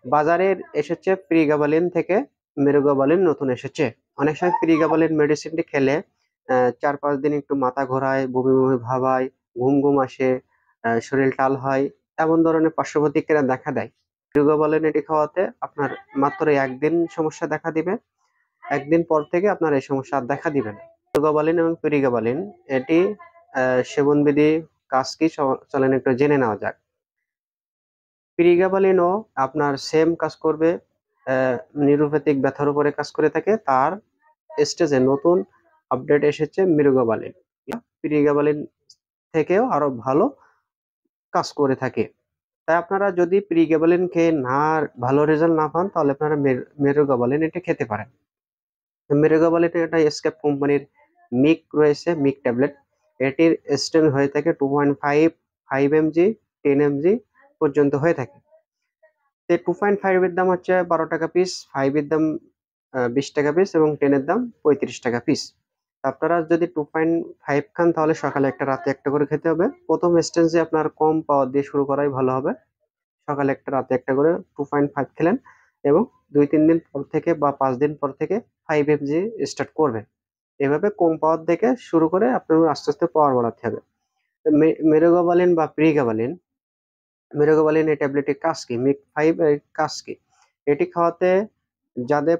বাজারে এসেছে প্রিগাবালিন থেকে মিরোগাবালিন নতুন এসেছে। অনেক সময় প্রিগাবালিন মেডিসিনটি খেলে 4-5 দিন একটু মাথা ঘোরায়, বমি বমি ভাব হয়, ঘুম ঘুম আসে, শরীর টাল হয়, এমন ধরনের পার্শ্ব প্রতিক্রিয়া দেখা দেয়। মিরোগাবালিন এটি খাওয়াতে আপনার মাত্র 1 দিন সমস্যা দেখা দিবে, 1 দিন পর থেকে আপনার এই সমস্যা আর দেখা দিবে না। মিরোগাবালিন এবং প্রিগাবালিন এটি সেবনবিধি, কাজ কি চলেন একটু জেনে নেওয়া যাক। প্রিগাবালিনও আপনার সেম কাজ করবে, নিউরোপ্যাথিক ব্যথার উপরে কাজ করে থাকে। তার স্টেজে নতুন আপডেট এসেছে মিরোগাবালিন। প্রিগাবালিন থেকেও আরো ভালো কাজ করে থাকে। তাই আপনারা যদি প্রিগাবালিন খেয়ে ভালো রেজাল্ট না পান, তাহলে আপনারা মিরোগাবালিন এটা খেতে পারেন। মিরোগাবালিন এটা এসকেপ কোম্পানির মিক রয়েছে, মিক ট্যাবলেট। এটির স্ট্রেংথ হয়ে থাকে 2.5, 5 mg, 10 mg পর্যন্ত হয়ে থাকে। 2.5 এর দাম হচ্ছে 12 টাকা পিস, 5 এর দাম 20 টাকা পিস এবং 10 এর দাম 35 টাকা পিস। আপনারা যদি 2.5 খান, তাহলে সকালে একটা রাতে একটা করে খেতে হবে। প্রথম স্টেজে আপনার কম পাওয়ার দিয়ে শুরু করাই ভালো হবে। সকালে একটা রাতে একটা করে 2.5 খেলেন এবং 2-3 দিন পর থেকে বা 5 দিন পর থেকে 5 mg স্টার্ট করবেন। এভাবে কম পাওয়ার থেকে শুরু করে আপনার আস্তে আস্তে পাওয়ার বাড়াতে হবে। মিরোগাবালিন বা প্রিগাবালিন, মিরোগাবালিন এই ট্যাবলেটের কাজ কি, মিক 5 এর কাজ কি? এটি খাওয়াতে যাদের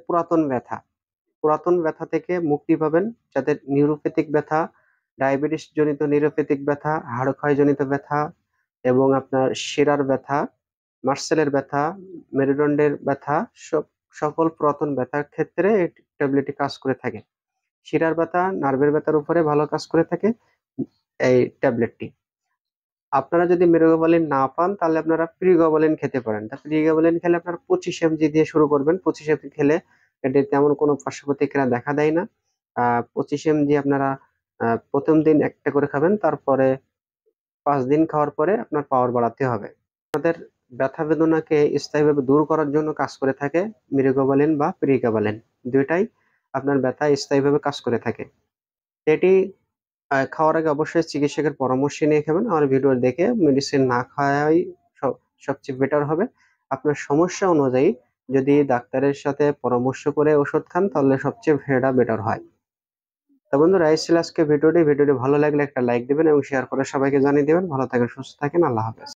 পুরাতন ব্যথা থেকে মুক্তি পাবেন, যাদের নিউরোপ্যাথিক ব্যথা, ডায়াবেটিস জনিত নিউরোপ্যাথিক ব্যথা, হাড় ক্ষয়জনিত ব্যথা এবং আপনার শিরার ব্যথা, মাসেলের ব্যথা, মেরুদণ্ডের ব্যথা, সকল পুরাতন ব্যথার ক্ষেত্রে এই ট্যাবলেটটি কাজ করে থাকে। শিরার ব্যথা, নার্ভের ব্যথার উপরে ভালো কাজ করে থাকে এই ট্যাবলেটটি। আপনারা যদি মিরোগাবালিন না পান, তাহলে আপনারা প্রিগাবালিন খেতে পারেন। তা প্রিগাবালিন খেলে আপনার 25 mg দিয়ে শুরু করবেন। 25 mg খেলে এটি তেমন কোনো পার্শ্ব প্রতিক্রিয়া দেখা দেয় না। 25 mg আপনারা প্রথম দিন একটা করে খাবেন, তারপরে 5 দিন খাওয়ার পরে আপনার পাওয়ার বাড়াতে হবে। আপনাদের ব্যথা বেদনাকে স্থায়ীভাবে দূর করার জন্য কাজ করে থাকে মিরোগাবালিন বা প্রিগাবালিন। দুইটাই আপনার ব্যথা স্থায়ীভাবে কাজ করে থাকে। এটি খাওয়ার আগে অবশ্যই চিকিৎসকের পরামর্শ নিয়ে খাবেন। আমার ভিডিও দেখে মেডিসিন না খাওয়াই সবচেয়ে বেটার হবে। আপনার সমস্যা অনুযায়ী যদি ডাক্তারের সাথে পরামর্শ করে ওষুধ খান, তাহলে সবচেয়ে সেটা বেটার হয়। তো বন্ধুরা, এই ছিল আজকে ভিডিওটি ভালো লাগলে একটা লাইক দিবেন এবং শেয়ার করে সবাইকে জানিয়ে দিবেন। ভালো থাকেন, সুস্থ থাকেন, আল্লাহ হাফেজ।